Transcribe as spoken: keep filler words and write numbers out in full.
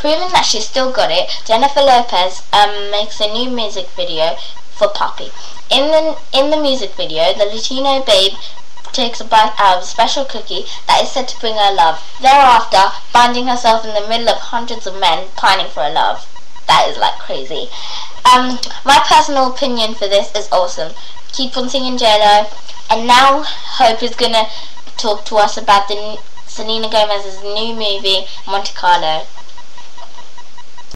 Proving that she's still got it, Jennifer Lopez um, makes a new music video for Poppy. In the in the music video, the Latino babe takes a bite out of a special cookie that is said to bring her love, thereafter finding herself in the middle of hundreds of men pining for her love. That is like crazy. Um, my personal opinion for this is awesome. Keep on singing, J Lo. And now Hope is gonna talk to us about the Selena Gomez's new movie, Monte Carlo.